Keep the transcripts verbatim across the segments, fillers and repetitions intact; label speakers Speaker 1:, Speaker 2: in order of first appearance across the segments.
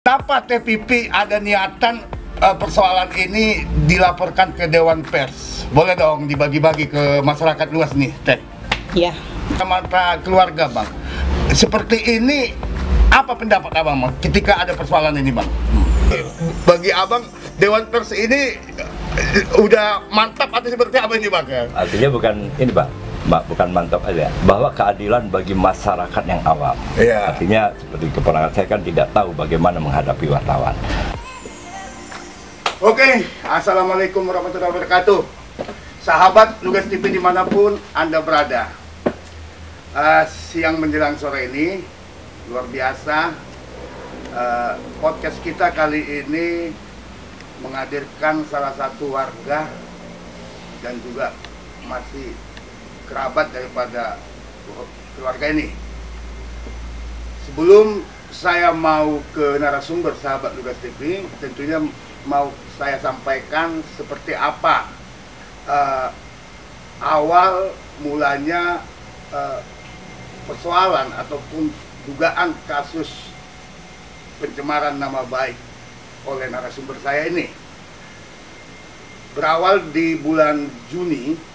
Speaker 1: betapa Teh Pipi ada niatan uh, persoalan ini dilaporkan ke Dewan Pers. Boleh dong dibagi-bagi ke masyarakat luas nih, Teh?
Speaker 2: Iya.
Speaker 1: Mata keluarga, Bang. Seperti ini, apa pendapat Abang, Bang, ketika ada persoalan ini, Bang? Bagi Abang, Dewan Pers ini uh, udah mantap atau seperti apa ini, Bang?
Speaker 3: Artinya bukan ini, Bang. Mbak, bukan mantap aja, bahwa keadilan bagi masyarakat yang awam.
Speaker 1: Iya.
Speaker 3: Artinya seperti keponakan saya kan tidak tahu bagaimana menghadapi wartawan.
Speaker 1: Oke, assalamualaikum warahmatullahi wabarakatuh. Sahabat Lugas T V dimanapun Anda berada. Uh, siang menjelang sore ini, luar biasa. Uh, podcast kita kali ini menghadirkan salah satu warga dan juga masih kerabat daripada keluarga ini. Sebelum saya mau ke narasumber sahabat Lugas T V, tentunya mau saya sampaikan seperti apa uh, awal mulanya uh, persoalan ataupun dugaan kasus pencemaran nama baik oleh narasumber saya ini. Berawal di bulan Juni,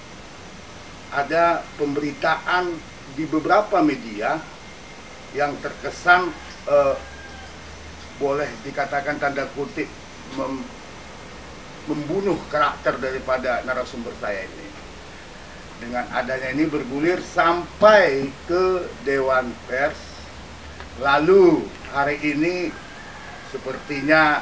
Speaker 1: ada pemberitaan di beberapa media yang terkesan eh, boleh dikatakan tanda kutip mem, membunuh karakter daripada narasumber saya ini. Dengan adanya ini bergulir sampai ke Dewan Pers. Lalu hari ini sepertinya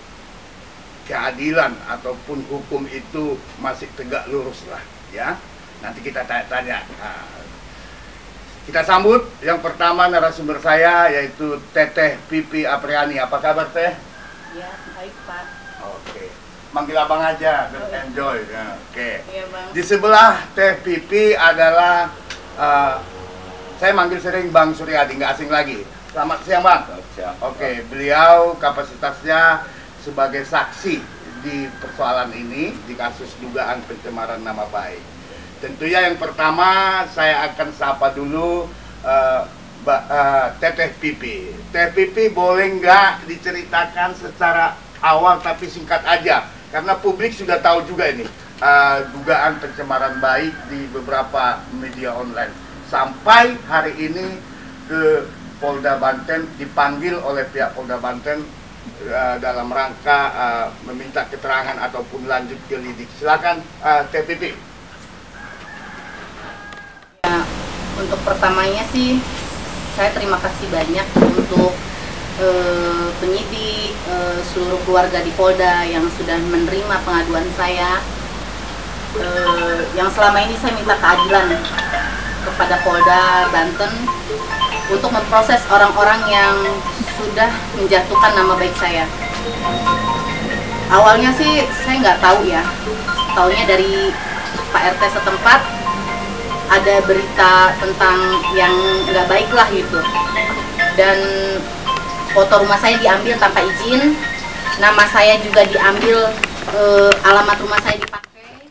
Speaker 1: keadilan ataupun hukum itu masih tegak lurus lah, ya. Nanti kita tanya-tanya. Nah, kita sambut yang pertama narasumber saya, yaitu Teteh Pipi Apriani. Apa kabar, Teh?
Speaker 2: Ya, baik, Pak.
Speaker 1: Oke. Manggil Abang aja, biar oh, enjoy. Ya, oke.
Speaker 2: Iya, Bang.
Speaker 1: Di sebelah Teh Pipi adalah uh, saya manggil sering Bang Suryadi, nggak asing lagi. Selamat siang, Bang.
Speaker 3: Selamat siang.
Speaker 1: Oke, beliau kapasitasnya sebagai saksi di persoalan ini, di kasus dugaan pencemaran nama baik. Tentunya yang pertama saya akan sapa dulu uh, uh, Teteh Pipi. Teh Pipi, boleh nggak diceritakan secara awal tapi singkat aja, karena publik sudah tahu juga ini uh, dugaan pencemaran baik di beberapa media online. Sampai hari ini ke Polda Banten, dipanggil oleh pihak Polda Banten uh, dalam rangka uh, meminta keterangan ataupun lanjut ke lidik. Silakan uh, Teh Pipi.
Speaker 2: Ya, untuk pertamanya sih saya terima kasih banyak untuk eh, penyidik, eh, seluruh keluarga di Polda yang sudah menerima pengaduan saya. Eh, yang selama ini saya minta keadilan kepada Polda Banten untuk memproses orang-orang yang sudah menjatuhkan nama baik saya. Awalnya sih saya nggak tahu ya, taunya dari Pak R T setempat ada berita tentang yang nggak baik lah gitu, dan foto rumah saya diambil tanpa izin, nama saya juga diambil, e, alamat rumah saya dipakai,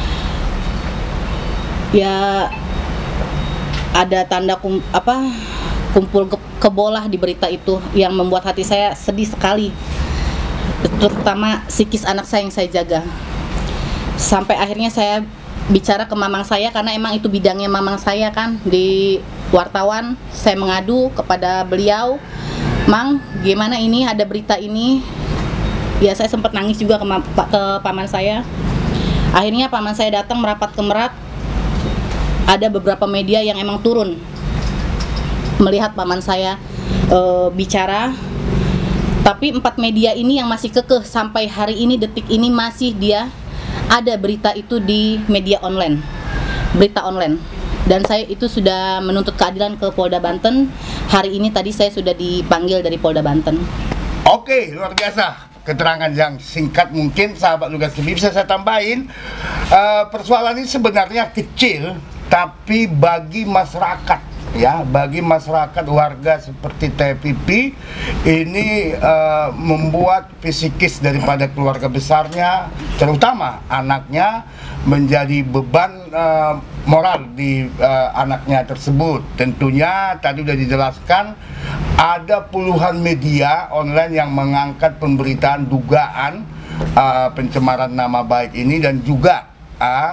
Speaker 2: ya ada tanda kum, apa kumpul ke, kebolah di berita itu yang membuat hati saya sedih sekali, terutama psikis anak saya yang saya jaga. Sampai akhirnya saya bicara ke mamang saya, karena emang itu bidangnya mamang saya kan di wartawan. Saya mengadu kepada beliau, Mang, gimana ini ada berita ini. Ya saya sempat nangis juga ke, ke paman saya. Akhirnya paman saya datang merapat ke Merak. Ada beberapa media yang emang turun melihat paman saya e, bicara. Tapi empat media ini yang masih kekeh sampai hari ini, detik ini masih dia ada berita itu di media online, berita online. Dan saya itu sudah menuntut keadilan ke Polda Banten. Hari ini tadi saya sudah dipanggil dari Polda Banten.
Speaker 1: Oke, luar biasa. Keterangan yang singkat, mungkin sahabat Lugas T V bisa saya tambahin. Uh, persoalan ini sebenarnya kecil, tapi bagi masyarakat ya bagi masyarakat warga seperti T P P ini uh, membuat psikis daripada keluarga besarnya, terutama anaknya, menjadi beban uh, moral di uh, anaknya tersebut. Tentunya tadi sudah dijelaskan ada puluhan media online yang mengangkat pemberitaan dugaan uh, pencemaran nama baik ini, dan juga uh,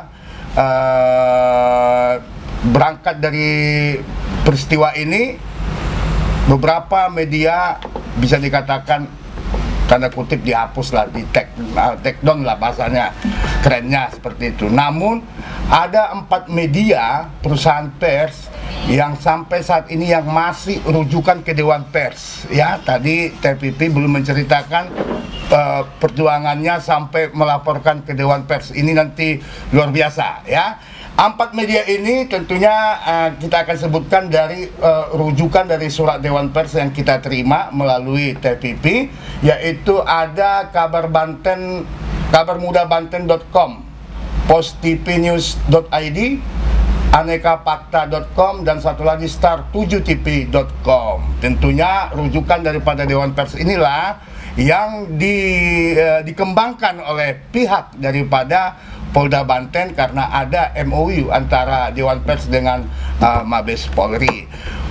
Speaker 1: uh, berangkat dari peristiwa ini beberapa media bisa dikatakan tanda kutip dihapus lah, di take, uh, take down lah bahasanya kerennya seperti itu. Namun ada empat media perusahaan pers yang sampai saat ini yang masih rujukan ke Dewan Pers, ya. Tadi T P P belum menceritakan uh, perjuangannya sampai melaporkan ke Dewan Pers. Ini nanti luar biasa, ya. Empat media ini tentunya uh, kita akan sebutkan dari uh, rujukan dari surat Dewan Pers yang kita terima melalui T P P, yaitu ada Kabar Banten, kabar muda banten dot com, posttvnews dot i d, aneka fakta dot com, dan satu lagi star tujuh t v dot com. Tentunya rujukan daripada Dewan Pers inilah yang di, uh, dikembangkan oleh pihak daripada Polda Banten karena ada M O U antara Dewan Pers dengan uh, Mabes Polri.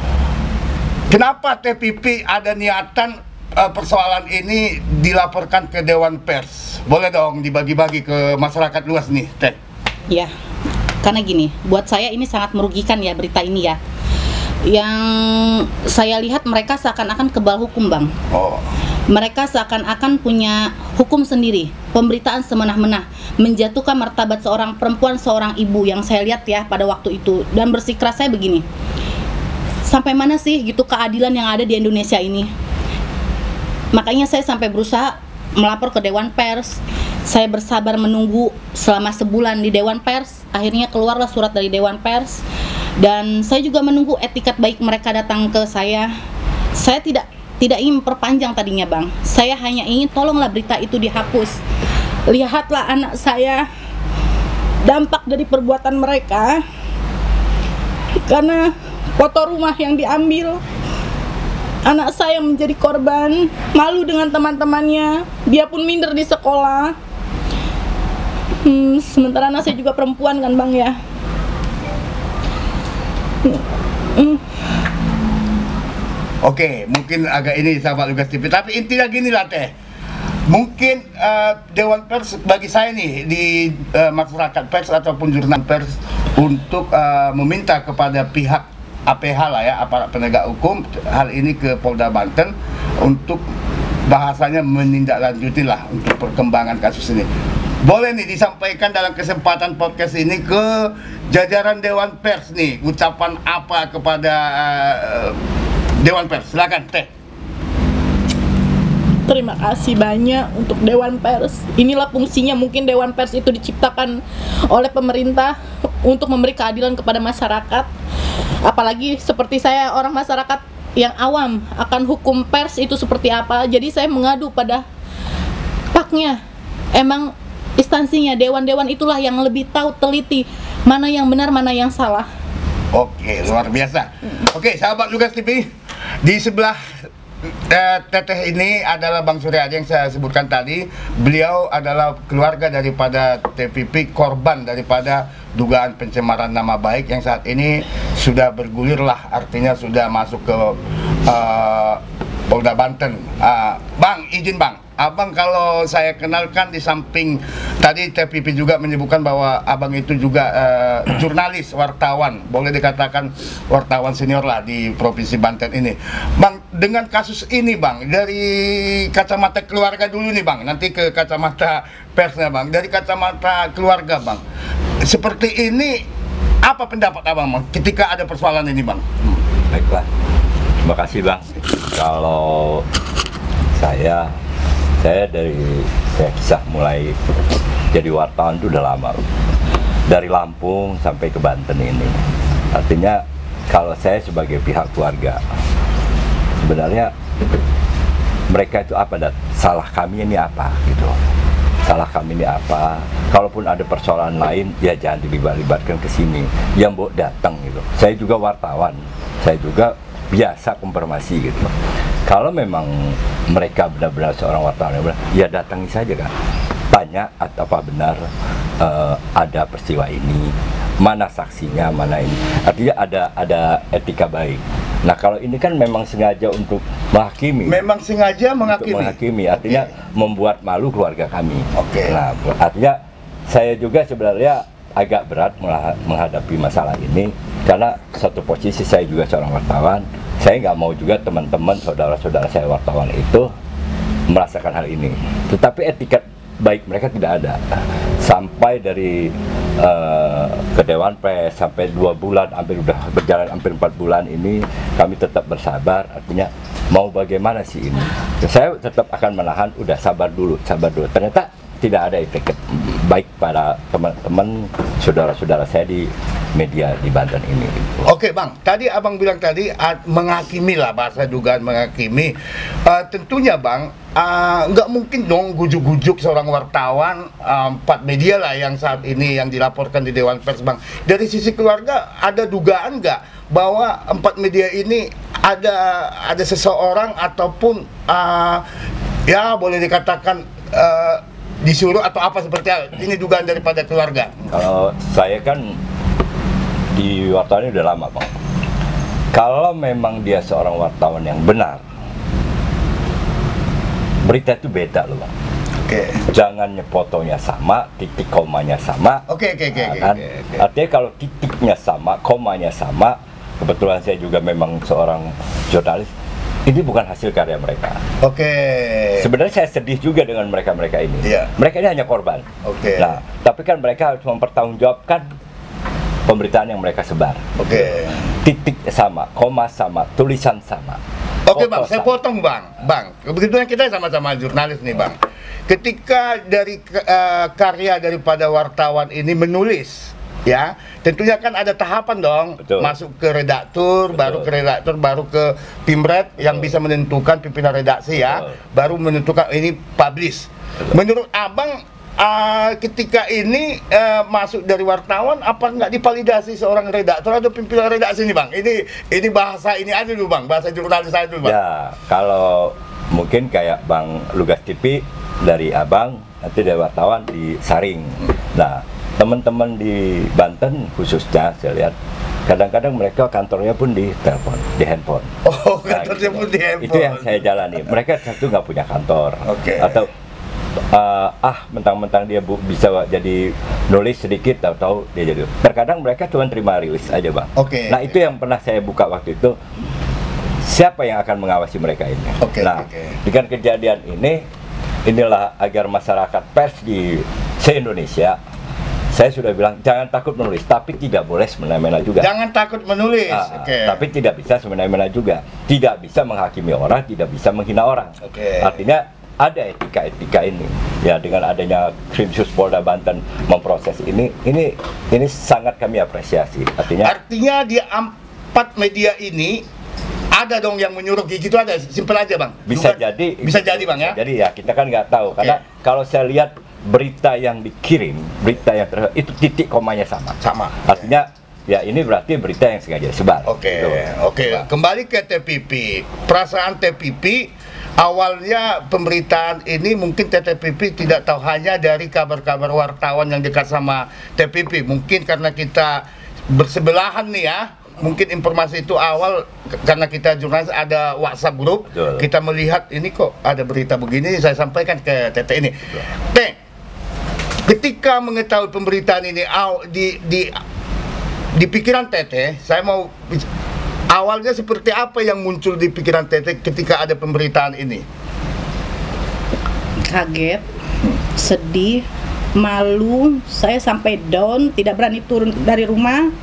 Speaker 1: Kenapa T P P ada niatan uh, persoalan ini dilaporkan ke Dewan Pers? Boleh dong dibagi-bagi ke masyarakat luas nih, Teh.
Speaker 2: Ya, karena gini, buat saya ini sangat merugikan ya berita ini ya. Yang saya lihat mereka seakan-akan kebal hukum, Bang.
Speaker 1: Oh.
Speaker 2: Mereka seakan-akan punya hukum sendiri, pemberitaan semena-mena, menjatuhkan martabat seorang perempuan, seorang ibu yang saya lihat ya pada waktu itu. Dan bersikeras saya begini, sampai mana sih gitu keadilan yang ada di Indonesia ini? Makanya saya sampai berusaha melapor ke Dewan Pers. Saya bersabar menunggu selama sebulan di Dewan Pers. Akhirnya keluarlah surat dari Dewan Pers. Dan saya juga menunggu etikat baik mereka datang ke saya. Saya tidak tidak ingin memperpanjang tadinya, Bang. Saya hanya ingin tolonglah berita itu dihapus. Lihatlah anak saya, dampak dari perbuatan mereka. Karena foto rumah yang diambil, anak saya menjadi korban, malu dengan teman-temannya. Dia pun minder di sekolah. Hmm, sementara anak saya juga perempuan kan, Bang ya. Hmm.
Speaker 1: Oke, mungkin agak ini sahabat Lugas T V, tapi intinya gini lah Teh. Mungkin uh, Dewan Pers bagi saya nih di uh, masyarakat pers ataupun jurnal pers untuk uh, meminta kepada pihak A P H lah ya, aparat penegak hukum, hal ini ke Polda Banten untuk bahasanya menindaklanjuti lah untuk perkembangan kasus ini. Boleh nih disampaikan dalam kesempatan podcast ini ke jajaran Dewan Pers nih, ucapan apa kepada uh, Dewan Pers? Silakan Teh.
Speaker 4: Terima kasih banyak untuk Dewan Pers. Inilah fungsinya, mungkin Dewan Pers itu diciptakan oleh pemerintah untuk memberi keadilan kepada masyarakat. Apalagi seperti saya, orang masyarakat yang awam akan hukum pers itu seperti apa. Jadi saya mengadu pada paknya. Emang instansinya, dewan-dewan itulah yang lebih tahu teliti mana yang benar, mana yang salah.
Speaker 1: Oke, luar biasa. Oke, sahabat Lugas T V, di sebelah uh, teteh ini adalah Bang Suryadi yang saya sebutkan tadi. Beliau adalah keluarga daripada T P P, korban daripada dugaan pencemaran nama baik yang saat ini sudah bergulir lah, artinya sudah masuk ke uh, Polda Banten. Uh, bang, izin Bang, Abang kalau saya kenalkan di samping tadi T P P juga menyebutkan bahwa Abang itu juga uh, jurnalis, wartawan, boleh dikatakan wartawan senior lah di Provinsi Banten ini. Bang, dengan kasus ini Bang, dari kacamata keluarga dulu nih Bang, nanti ke kacamata persnya Bang. Dari kacamata keluarga Bang, seperti ini apa pendapat Abang Bang ketika ada persoalan ini Bang?
Speaker 3: Hmm, baiklah, terima kasih Bang. Kalau saya Saya dari saya kisah mulai jadi wartawan itu udah lama, dari Lampung sampai ke Banten ini. Artinya kalau saya sebagai pihak keluarga, sebenarnya mereka itu apa, dan salah kami ini apa gitu. Salah kami ini apa? Kalaupun ada persoalan lain, ya jangan dilibat-libatkan ke sini. Yang mau datang gitu. Saya juga wartawan. saya juga biasa konfirmasi gitu. Kalau memang mereka benar-benar seorang wartawan yang benar, ya datangi saja kan. Tanya atau apa benar uh, ada peristiwa ini, mana saksinya, mana ini. Artinya ada ada etika baik. Nah kalau ini kan memang sengaja untuk menghakimi.
Speaker 1: Memang sengaja menghakimi.
Speaker 3: Untuk menghakimi, artinya okay. membuat malu keluarga kami.
Speaker 1: Oke. Okay.
Speaker 3: Nah artinya saya juga sebenarnya agak berat menghadapi masalah ini karena satu posisi saya juga seorang wartawan. Saya nggak mau juga teman-teman saudara-saudara saya wartawan itu merasakan hal ini. Tetapi etika baik mereka tidak ada. Sampai dari uh, ke Dewan Pers sampai dua bulan, hampir udah berjalan hampir empat bulan ini kami tetap bersabar. Artinya mau bagaimana sih ini? Saya tetap akan menahan. Udah sabar dulu, sabar dulu. Ternyata tidak ada etiket baik pada teman-teman saudara-saudara saya di media di Banten ini.
Speaker 1: Oke Bang, tadi abang bilang tadi uh, menghakimi lah, bahasa dugaan menghakimi. Uh, tentunya Bang, uh, nggak mungkin dong gujuk-gujuk seorang wartawan uh, empat media lah yang saat ini yang dilaporkan di Dewan Pers Bang. Dari sisi keluarga ada dugaan nggak bahwa empat media ini ada ada seseorang ataupun uh, ya boleh dikatakan uh, disuruh atau apa seperti ini dugaan daripada keluarga?
Speaker 3: Kalau saya kan di wartawan ini udah lama Bang. Kalau memang dia seorang wartawan yang benar, berita itu beda loh Bang.
Speaker 1: Oke. Okay.
Speaker 3: Jangan fotonya sama, titik komanya sama.
Speaker 1: Oke okay, oke okay, oke.
Speaker 3: Nah,
Speaker 1: okay, okay.
Speaker 3: Artinya kalau titiknya sama, komanya sama, kebetulan saya juga memang seorang jurnalis. Ini bukan hasil karya mereka.
Speaker 1: Oke. Okay.
Speaker 3: Sebenarnya saya sedih juga dengan mereka-mereka ini.
Speaker 1: Yeah.
Speaker 3: Mereka ini hanya korban.
Speaker 1: Oke. Okay.
Speaker 3: Nah, tapi kan mereka harus mempertanggungjawabkan pemberitaan yang mereka sebar.
Speaker 1: Oke. Okay.
Speaker 3: Titik sama, koma sama, tulisan sama.
Speaker 1: Oke okay, Bang, saya potong Bang. Bang, kebetulan kita sama-sama jurnalis nih Bang. Ketika dari uh, karya daripada wartawan ini menulis, ya tentunya kan ada tahapan dong. Betul. Masuk ke redaktur, betul. Baru ke redaktur, baru ke Pimret yang betul. Bisa menentukan pimpinan redaksi ya, betul. Baru menentukan ini publish. Betul. Menurut abang uh, ketika ini uh, masuk dari wartawan apa nggak divalidasi seorang redaktur atau pimpinan redaksi ini Bang? Ini ini bahasa ini aja dulu Bang, bahasa jurnalis saya dulu Bang.
Speaker 3: Ya kalau mungkin kayak Bang Lugas T V dari abang nanti dari wartawan disaring. Nah teman-teman di Banten khususnya saya lihat kadang-kadang mereka kantornya pun di telepon, di handphone.
Speaker 1: Oh, kantornya nah, gitu. Pun di handphone.
Speaker 3: Itu yang saya jalani. Mereka satu nggak punya kantor.
Speaker 1: Oke. Okay.
Speaker 3: Atau uh, ah mentang-mentang dia bu, bisa jadi nulis sedikit tahu-tahu dia jadi. Terkadang mereka cuma terima rilis aja Bang.
Speaker 1: Oke. Okay.
Speaker 3: Nah itu yang pernah saya buka waktu itu. Siapa yang akan mengawasi mereka ini?
Speaker 1: Okay,
Speaker 3: nah
Speaker 1: okay.
Speaker 3: dengan kejadian ini, inilah agar masyarakat pers di se-Indonesia. Saya sudah bilang jangan takut menulis, tapi tidak boleh semena-mena juga.
Speaker 1: Jangan takut menulis,
Speaker 3: nah,
Speaker 1: okay.
Speaker 3: Tapi tidak bisa semena-mena juga. Tidak bisa menghakimi orang, tidak bisa menghina orang.
Speaker 1: Okay.
Speaker 3: Artinya ada etika-etika ini. Ya dengan adanya Krimsus Polda Banten memproses ini, ini ini sangat kami apresiasi. Artinya.
Speaker 1: Artinya di empat media ini ada dong yang menyuruh gitu ada, simpel aja Bang.
Speaker 3: Bisa
Speaker 1: Bukan,
Speaker 3: jadi.
Speaker 1: Bisa jadi Bang ya.
Speaker 3: Jadi ya kita kan nggak tahu
Speaker 1: okay.
Speaker 3: Karena kalau saya lihat berita yang dikirim, berita yang ter itu titik komanya sama.
Speaker 1: Sama.
Speaker 3: Artinya ya ini berarti berita yang sengaja disebar.
Speaker 1: Oke. Okay.
Speaker 3: Gitu.
Speaker 1: Oke. Okay. Kembali ke T P P. Perasaan T P P awalnya pemberitaan ini mungkin T P P tidak tahu hanya dari kabar-kabar wartawan yang dekat sama T P P. Mungkin karena kita bersebelahan nih ya. Mungkin informasi itu awal karena kita jurnalis ada WhatsApp grup. Betul. Kita melihat ini kok ada berita begini, saya sampaikan ke Tete ini. Teh, ketika mengetahui pemberitaan ini di di di pikiran Tete, saya mau awalnya seperti apa yang muncul di pikiran Tete ketika ada pemberitaan ini?
Speaker 2: Kaget, sedih, malu, saya sampai down, tidak berani turun dari rumah.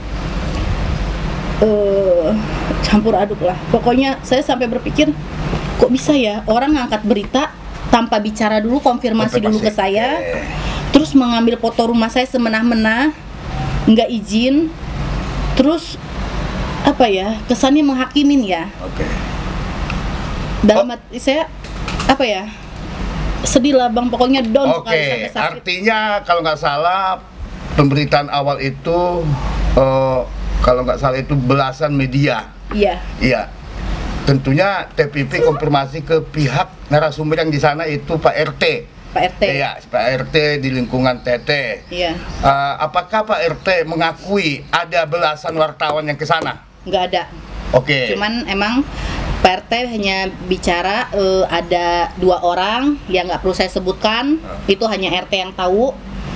Speaker 2: Uh, campur aduk lah. Pokoknya saya sampai berpikir, kok bisa ya orang ngangkat berita tanpa bicara dulu, konfirmasi, konfirmasi. dulu ke saya, eh. terus mengambil foto rumah saya semena-mena, nggak izin, terus apa ya, kesannya menghakimin ya.
Speaker 1: Oke. Okay.
Speaker 2: Dalam hati saya apa ya, sedih lah Bang, pokoknya down
Speaker 1: sekali sampai sakit. Artinya kalau nggak salah pemberitaan awal itu uh, kalau nggak salah itu belasan media
Speaker 4: Iya.
Speaker 1: Iya. Tentunya T P P konfirmasi ke pihak narasumber yang di sana itu Pak R T.
Speaker 4: Pak R T.
Speaker 1: Iya, Pak R T di lingkungan T T.
Speaker 4: Iya.
Speaker 1: Uh, apakah Pak R T mengakui ada belasan wartawan yang ke sana?
Speaker 2: Nggak ada.
Speaker 1: Oke.
Speaker 2: Cuman emang P R T hanya bicara eh, ada dua orang yang nggak perlu saya sebutkan, itu hanya R T yang tahu.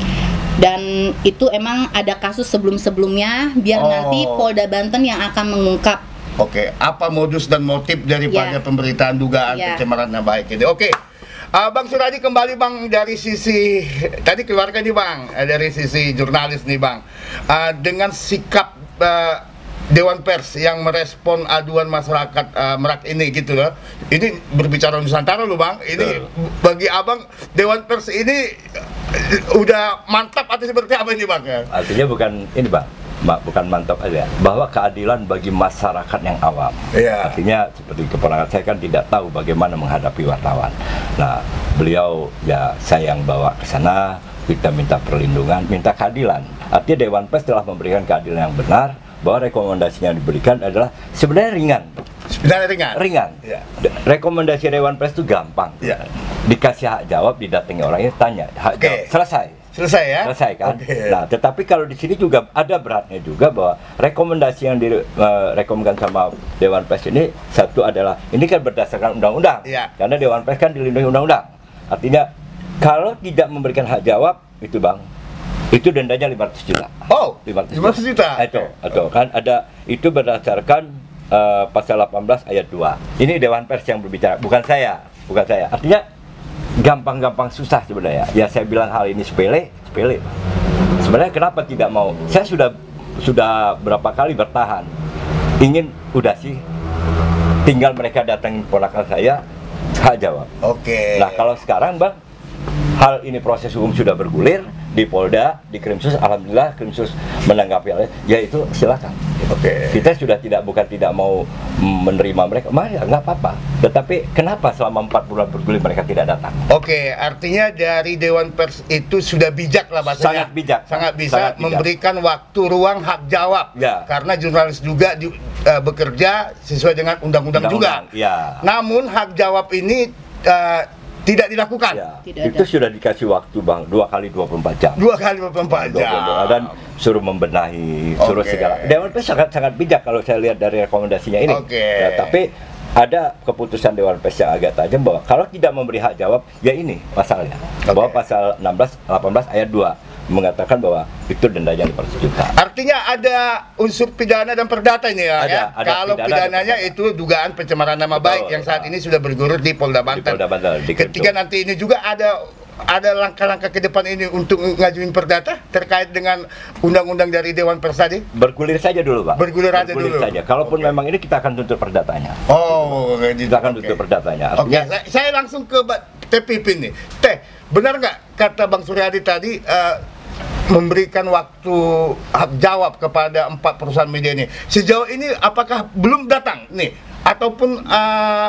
Speaker 2: Dan itu emang ada kasus sebelum-sebelumnya, biar
Speaker 1: Oh.
Speaker 2: nanti Polda Banten yang akan mengungkap.
Speaker 1: Oke, apa modus dan motif daripada
Speaker 2: Ya.
Speaker 1: pemberitaan dugaan
Speaker 2: Ya.
Speaker 1: pencemaran nama baik ini? Oke. Uh, Bang Suradi kembali Bang dari sisi tadi keluarga nih Bang, uh, dari sisi jurnalis nih Bang. Uh, dengan sikap uh, Dewan Pers yang merespon aduan masyarakat uh, Merak ini gitu loh. Ini berbicara Nusantara loh Bang. Ini bagi Abang Dewan Pers ini uh, udah mantap atau seperti apa ini Bang?
Speaker 3: Artinya bukan ini Bang, Ma- bukan mantap aja, bahwa keadilan bagi masyarakat yang awam.
Speaker 1: Iya.
Speaker 3: Artinya seperti keponakan saya kan tidak tahu bagaimana menghadapi wartawan. Nah, beliau ya saya yang bawa ke sana, kita minta perlindungan, minta keadilan. Artinya Dewan Pers telah memberikan keadilan yang benar, bahwa rekomendasinya yang diberikan adalah sebenarnya ringan.
Speaker 1: Sebenarnya ringan.
Speaker 3: Ringan.
Speaker 1: Iya.
Speaker 3: De- Rekomendasi Dewan Pers itu gampang.
Speaker 1: Iya.
Speaker 3: Dikasih hak jawab, didatangi orangnya, tanya, hak
Speaker 1: Oke.
Speaker 3: jawab, selesai.
Speaker 1: Selesai ya?
Speaker 3: Selesai kan?
Speaker 1: Oke.
Speaker 3: Nah, tetapi kalau di sini juga ada beratnya juga bahwa rekomendasi yang direkomendasikan sama Dewan Pers ini satu adalah ini kan berdasarkan undang-undang.
Speaker 1: Iya.
Speaker 3: Karena Dewan Pers kan dilindungi undang-undang. Artinya kalau tidak memberikan hak jawab itu Bang, itu dendanya lima ratus juta.
Speaker 1: Oh,
Speaker 3: lima ratus
Speaker 1: lima ratus juta.
Speaker 3: Itu, itu kan ada itu berdasarkan uh, pasal delapan belas ayat dua. Ini Dewan Pers yang berbicara, bukan saya, bukan saya. Artinya gampang-gampang susah sebenarnya. Ya saya bilang hal ini sepele, sepele. Sebenarnya kenapa tidak mau? Saya sudah sudah berapa kali bertahan. Ingin udah sih tinggal mereka datangin ponakan saya, hak jawab.
Speaker 1: Oke.
Speaker 3: Nah, kalau sekarang Bang, hal ini proses hukum sudah bergulir di Polda, di Krimsus, alhamdulillah Krimsus menanggapi hal ya itu silakan.
Speaker 1: Oke.
Speaker 3: Kita sudah tidak bukan tidak mau menerima mereka, mah ya nggak apa-apa. Tetapi kenapa selama empat bulan bergulir mereka tidak datang?
Speaker 1: Oke, artinya dari Dewan Pers itu sudah bijak lah bahasanya.
Speaker 3: Sangat bijak.
Speaker 1: Sangat bisa
Speaker 3: Sangat bijak.
Speaker 1: memberikan waktu ruang hak jawab.
Speaker 3: Ya.
Speaker 1: Karena jurnalis juga di, uh, bekerja sesuai dengan undang-undang juga.
Speaker 3: Undang-undang, ya.
Speaker 1: Namun hak jawab ini uh, tidak dilakukan.
Speaker 3: Ya,
Speaker 2: Tidak
Speaker 3: itu
Speaker 2: ada.
Speaker 3: sudah dikasih waktu Bang, dua kali dua puluh empat jam.
Speaker 1: Dua kali dua puluh empat
Speaker 3: dua
Speaker 1: jam.
Speaker 3: puluh empat jam. Dan suruh membenahi, suruh
Speaker 1: Oke.
Speaker 3: segala. Dewan Pers sangat sangat bijak kalau saya lihat dari rekomendasinya ini.
Speaker 1: Oke.
Speaker 3: Ya, tapi ada keputusan Dewan Pers yang agak tajam bahwa kalau tidak memberi hak jawab, ya ini pasalnya.
Speaker 1: Oke.
Speaker 3: Bahwa pasal enam belas delapan belas ayat dua mengatakan bahwa itu dendanya lima ratus juta.
Speaker 1: Artinya ada unsur pidana dan perdata ini ya.
Speaker 3: Ada,
Speaker 1: ya?
Speaker 3: ada
Speaker 1: Kalau
Speaker 3: pidana dan
Speaker 1: pidananya
Speaker 3: perdata.
Speaker 1: itu dugaan pencemaran nama
Speaker 3: Betul.
Speaker 1: baik yang saat ini sudah bergulir di Polda Banten.
Speaker 3: Polda Banten, di
Speaker 1: Ketika
Speaker 3: Krimsus.
Speaker 1: nanti ini juga ada ada langkah-langkah ke depan ini untuk ngajuin perdata terkait dengan undang-undang dari Dewan Pers tadi.
Speaker 3: Bergulir saja dulu, Pak.
Speaker 1: Bergulir aja dulu.
Speaker 3: saja. Kalaupun
Speaker 1: Oke.
Speaker 3: memang ini kita akan tuntut perdatanya.
Speaker 1: Oh, gitu.
Speaker 3: Kita akan
Speaker 1: Oke.
Speaker 3: tuntut perdatanya.
Speaker 1: Oke,
Speaker 3: Artinya
Speaker 1: saya, saya langsung ke Mbak T P P nih. Teh, benar nggak kata Bang Suryadi tadi eh, memberikan waktu hak jawab kepada empat perusahaan media ini? Sejauh ini apakah belum datang nih? Ataupun eh,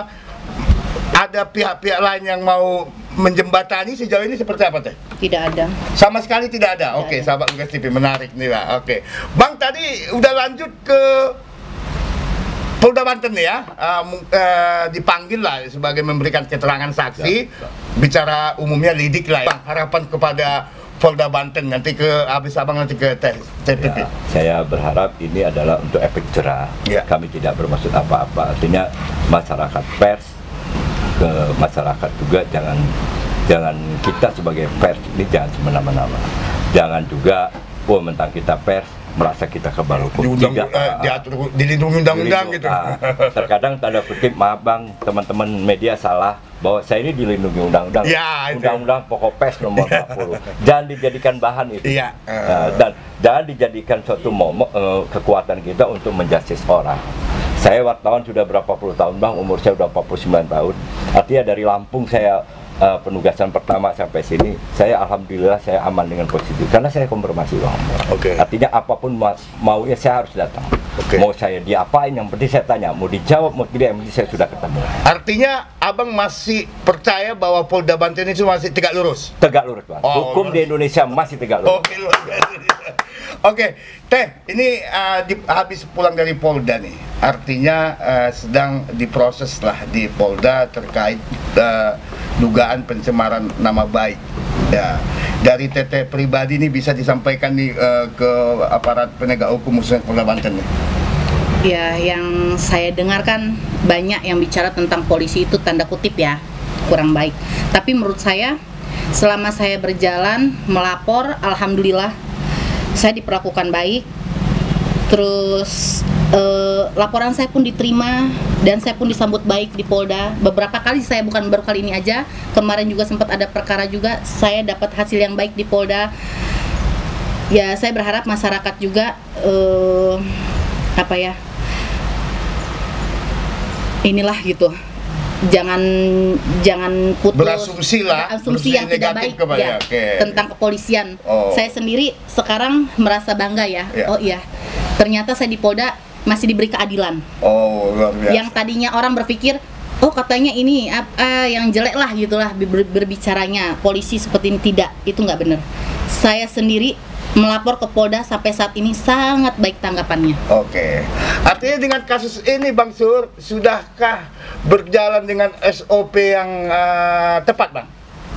Speaker 1: ada pihak-pihak lain yang mau menjembatani? Sejauh ini seperti apa Teh?
Speaker 2: Tidak ada.
Speaker 1: Sama sekali tidak ada.
Speaker 2: Tidak
Speaker 1: Oke,
Speaker 2: ada.
Speaker 1: sahabat Tugas T V menarik nih Pak. Oke, Bang tadi udah lanjut ke Polda Banten ya, uh, mung- uh, dipanggil lah sebagai memberikan keterangan saksi, bicara umumnya lidik lah. Ya. Bang, harapan kepada Polda Banten nanti ke habis abang nanti ke T P P.
Speaker 3: ya, saya berharap ini adalah untuk efek jerah.
Speaker 1: Ya.
Speaker 3: Kami tidak bermaksud apa-apa. Artinya masyarakat pers ke masyarakat juga jangan jangan kita sebagai pers ini jangan semena-mena. Jangan juga oh mentang kita pers merasa kita kebal hukum.
Speaker 1: Di undang,
Speaker 3: Tidak.
Speaker 1: eh, diatur dilindungi undang-undang gitu.
Speaker 3: Ah, terkadang tanda kutip maaf Bang, teman-teman media salah bahwa saya ini dilindungi undang-undang.
Speaker 1: Ya, itu.
Speaker 3: Undang-undang pokok pers nomor empat puluh. Jangan dijadikan bahan itu.
Speaker 1: Iya.
Speaker 3: Nah, dan jangan dijadikan suatu momok eh, kekuatan kita untuk menjustis orang. Saya wartawan sudah berapa puluh tahun Bang, umur saya sudah empat puluh sembilan tahun. Artinya dari Lampung saya eh, penugasan pertama sampai sini, saya alhamdulillah saya aman dengan posisi karena saya konfirmasi Bang.
Speaker 1: Oke.
Speaker 3: Artinya apapun ma- maunya saya harus datang.
Speaker 1: Oke.
Speaker 3: Mau saya diapain yang penting saya tanya, mau dijawab mau tidak yang penting saya sudah ketemu.
Speaker 1: Artinya abang masih percaya bahwa Polda Banten itu masih tegak lurus?
Speaker 3: Tegak lurus Bang.
Speaker 1: Oh,
Speaker 3: Hukum di Indonesia masih tegak lurus.
Speaker 1: Oke, luar biasa. Oke, Teh, ini uh, di, habis pulang dari Polda nih, artinya uh, sedang diproses lah di Polda terkait uh, dugaan pencemaran nama baik. Ya, dari Teteh pribadi nih bisa disampaikan nih uh, ke aparat penegak hukum khususnya Polda Banten nih.
Speaker 2: Ya, yang saya dengar kan banyak yang bicara tentang polisi itu tanda kutip ya, kurang baik. Tapi menurut saya, selama saya berjalan melapor, alhamdulillah saya diperlakukan baik. Terus eh, laporan saya pun diterima dan saya pun disambut baik di Polda. Beberapa kali, saya bukan baru kali ini aja, kemarin juga sempat ada perkara juga, saya dapat hasil yang baik di Polda. Ya, saya berharap masyarakat juga eh, apa ya, inilah gitu, jangan jangan putus
Speaker 1: berasumsi lah,
Speaker 2: asumsi yang tidak baik
Speaker 1: kepada,
Speaker 2: ya,
Speaker 1: okay.
Speaker 2: tentang kepolisian.
Speaker 1: Oh.
Speaker 2: Saya sendiri sekarang merasa bangga ya.
Speaker 1: Yeah.
Speaker 2: Oh iya, ternyata saya di Polda masih diberi keadilan.
Speaker 1: Oh, luar biasa.
Speaker 2: Yang tadinya orang berpikir, oh katanya ini apa yang jelek lah gitulah ber berbicaranya polisi seperti ini, tidak, itu nggak benar. Saya sendiri melapor ke Polda sampai saat ini sangat baik tanggapannya.
Speaker 1: Oke, artinya dengan kasus ini Bang Sur, sudahkah berjalan dengan S O P yang uh, tepat, Bang?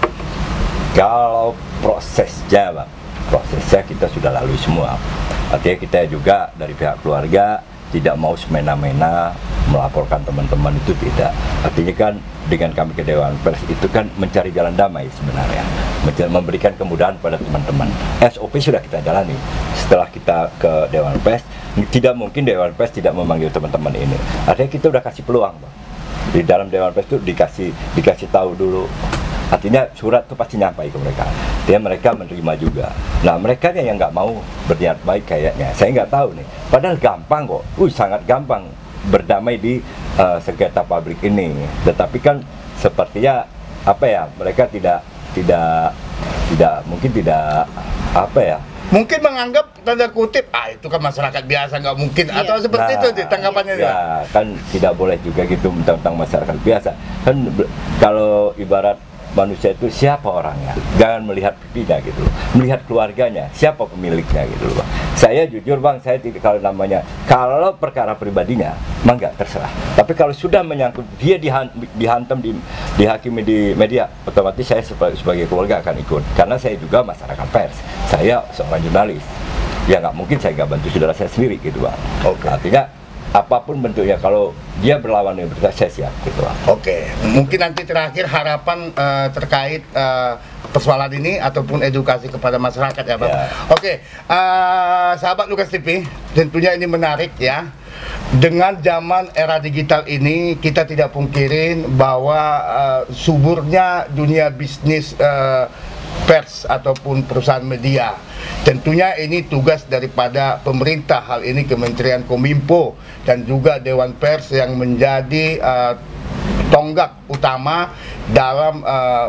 Speaker 3: Kalau prosesnya, Bang, prosesnya kita sudah lalui semua. Artinya kita juga dari pihak keluarga tidak mau semena-mena melaporkan teman-teman, itu tidak. Artinya kan dengan kami ke Dewan Pers itu kan mencari jalan damai sebenarnya, memberikan kemudahan pada teman-teman. S O P sudah kita jalani. Setelah kita ke Dewan Pers, tidak mungkin Dewan Pers tidak memanggil teman-teman ini. Artinya kita udah kasih peluang, Bang. Di dalam Dewan Pers itu dikasih dikasih tahu dulu. Artinya surat itu pasti nyampai ke mereka. Dia mereka menerima juga. Nah, mereka yang nggak mau berniat baik kayaknya, saya nggak tahu nih. Padahal gampang kok, uh sangat gampang berdamai di uh, sengketa pabrik ini. Tetapi kan sepertinya apa ya, mereka tidak tidak tidak mungkin tidak apa ya,
Speaker 1: mungkin menganggap tanda kutip, ah itu kan masyarakat biasa, nggak mungkin,
Speaker 2: iya.
Speaker 1: atau seperti
Speaker 3: Nah,
Speaker 1: itu sih tanggapannya.
Speaker 3: ya, ya kan tidak boleh juga gitu tentang masyarakat biasa kan. Kalau ibarat manusia itu siapa orangnya, jangan melihat pipinya gitu loh, melihat keluarganya, siapa pemiliknya gitu loh, Bang. Saya jujur, Bang, saya tidak, kalau namanya kalau perkara pribadinya mah nggak terserah, tapi kalau sudah menyangkut dia dihan, dihantam di, dihakimi di media, otomatis saya sebagai, sebagai keluarga akan ikut, karena saya juga masyarakat pers, saya seorang jurnalis, ya nggak mungkin saya nggak bantu saudara saya sendiri gitu, Bang.
Speaker 1: Oke.
Speaker 3: Artinya apapun bentuknya, kalau dia berlawan dengan berita, saya siap gitu.
Speaker 1: Oke, mungkin nanti terakhir harapan uh, terkait uh, persoalan ini ataupun edukasi kepada masyarakat ya, Bang.
Speaker 3: Ya.
Speaker 1: Oke, uh, sahabat Lukas T V, tentunya ini menarik ya. Dengan zaman era digital ini, kita tidak pungkirin bahwa uh, suburnya dunia bisnis uh, pers ataupun perusahaan media. Tentunya ini tugas daripada pemerintah, hal ini Kementerian Kominfo dan juga Dewan Pers yang menjadi uh, tonggak utama dalam uh,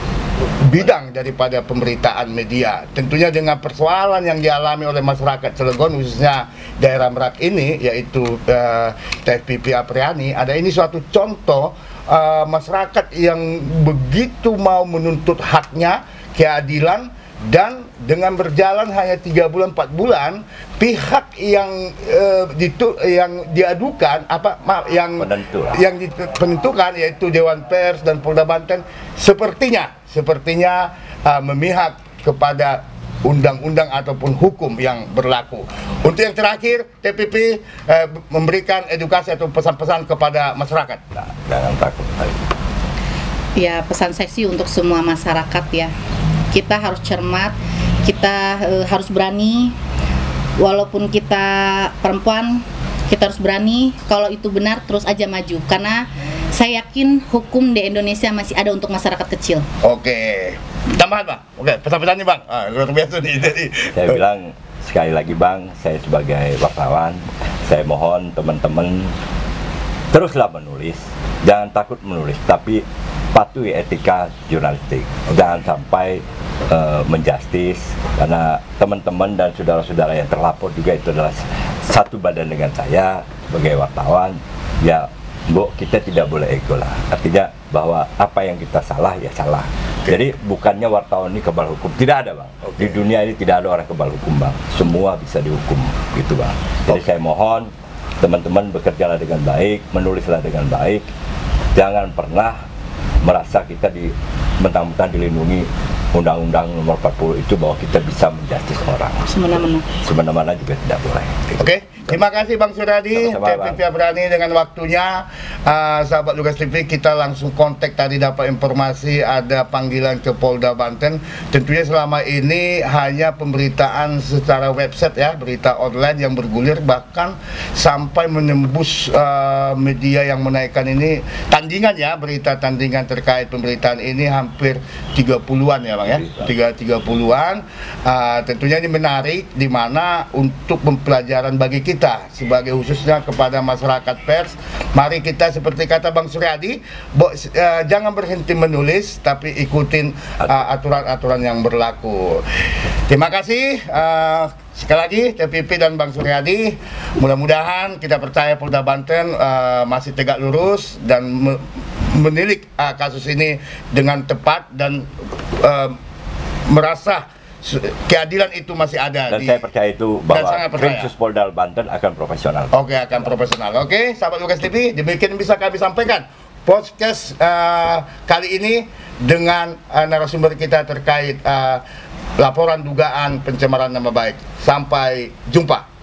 Speaker 1: bidang daripada pemberitaan media. Tentunya dengan persoalan yang dialami oleh masyarakat Cilegon, khususnya daerah Merak ini, yaitu uh, T F P P Apriani, ada ini suatu contoh uh, masyarakat yang begitu mau menuntut haknya, keadilan, dan dengan berjalan hanya tiga bulan empat bulan, pihak yang uh, ditu, yang diadukan apa maaf, yang
Speaker 3: Penentu.
Speaker 1: yang ditentukan yaitu Dewan Pers dan Polda Banten sepertinya sepertinya uh, memihak kepada undang-undang ataupun hukum yang berlaku. Untuk yang terakhir, T P P uh, memberikan edukasi atau pesan-pesan kepada masyarakat.
Speaker 3: Nah, jangan takut.
Speaker 2: Ya, pesan saya sih untuk semua masyarakat ya, kita harus cermat, kita e, harus berani, walaupun kita perempuan, kita harus berani. Kalau itu benar, terus aja maju, karena saya yakin hukum di Indonesia masih ada untuk masyarakat kecil.
Speaker 1: Oke, tambahan, Bang. Oke, pesan-pesannya, Bang. Ah, luar biasa nih. Jadi,
Speaker 3: Saya bilang sekali lagi, Bang, saya sebagai wartawan, saya mohon teman-teman teruslah menulis, jangan takut menulis, tapi patuhi etika jurnalistik, jangan sampai uh, menjustis, karena teman-teman dan saudara-saudara yang terlapor juga itu adalah satu badan dengan saya sebagai wartawan. Ya, Bu, kita tidak boleh ego lah, artinya bahwa apa yang kita salah ya salah,
Speaker 1: Okay.
Speaker 3: Jadi bukannya wartawan ini kebal hukum, tidak ada bang.
Speaker 1: Okay.
Speaker 3: Di dunia ini tidak ada orang kebal hukum bang. Semua bisa dihukum, gitu bang. Jadi
Speaker 1: Okay.
Speaker 3: saya mohon teman-teman bekerjalah dengan baik, menulislah dengan baik. Jangan pernah merasa kita di mentang-mentang dilindungi Undang-Undang Nomor empat puluh itu bahwa kita bisa menjustis orang.
Speaker 2: Semena-mena.
Speaker 3: Semena-mena juga tidak boleh. Gitu.
Speaker 1: Oke, terima kasih Bang Suryadi,
Speaker 3: Sama-sama,
Speaker 1: T V V Berani dengan waktunya. Uh, sahabat Lukas T V, kita langsung kontak tadi dapat informasi ada panggilan ke Polda Banten. Tentunya selama ini hanya pemberitaan secara website ya, berita online yang bergulir, bahkan sampai menembus uh, media yang menaikkan ini tandingan ya, berita tandingan terkait pemberitaan ini hampir tiga puluhan ya Bang ya, tiga puluhan. Uh, tentunya ini menarik, di mana untuk pembelajaran bagi kita sebagai khususnya kepada masyarakat pers. Mari kita seperti kata Bang Suryadi, bo, uh, jangan berhenti menulis, tapi ikutin uh, aturan-aturan yang berlaku. Terima kasih uh, sekali lagi T V P dan Bang Suryadi. Mudah-mudahan kita percaya Polda Banten uh, masih tegak lurus dan me menilik uh, kasus ini dengan tepat dan uh, merasa keadilan itu masih ada.
Speaker 3: Dan
Speaker 1: di,
Speaker 3: saya percaya itu bahwa
Speaker 1: percaya.
Speaker 3: Krimsus Polda Banten akan profesional.
Speaker 1: Oke, akan profesional. Oke, sahabat Lukas T V, demikian bisa kami sampaikan podcast uh, kali ini dengan uh, narasumber kita terkait uh, laporan dugaan pencemaran nama baik. Sampai jumpa.